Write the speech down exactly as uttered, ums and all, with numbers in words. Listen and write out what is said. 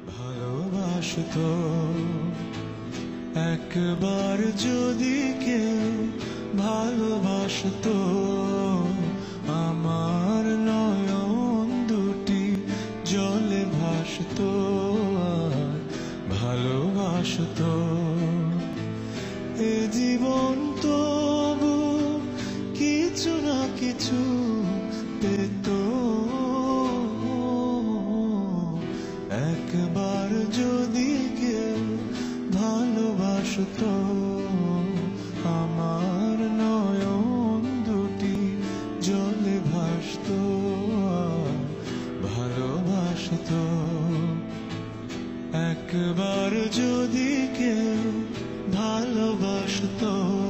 ভালোবাসতো একবার যদি কেউ ভালোবাসতো আমার নয়ন দুটি জলে ভাসতো আর ভালোবাসতো এ জীবন তবু কিছু না কিছু পেত একবার যদি কেউ ভালোবাসতো আমার নয়ন দুটি জলে ভাসতো আর ভালোবাসতো একবার যদি কেউ ভালোবাসতো।